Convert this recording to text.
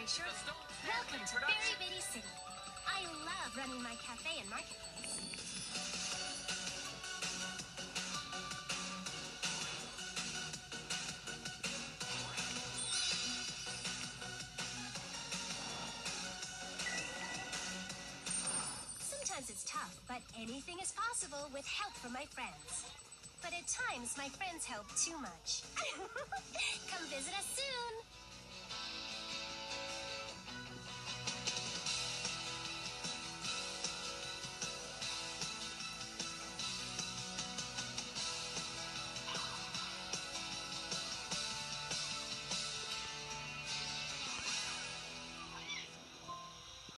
Shortcake. Welcome to Berry Bitty City. I love running my cafe and marketplace. Sometimes it's tough, but anything is possible with help from my friends. But at times, my friends help too much. Come visit us soon!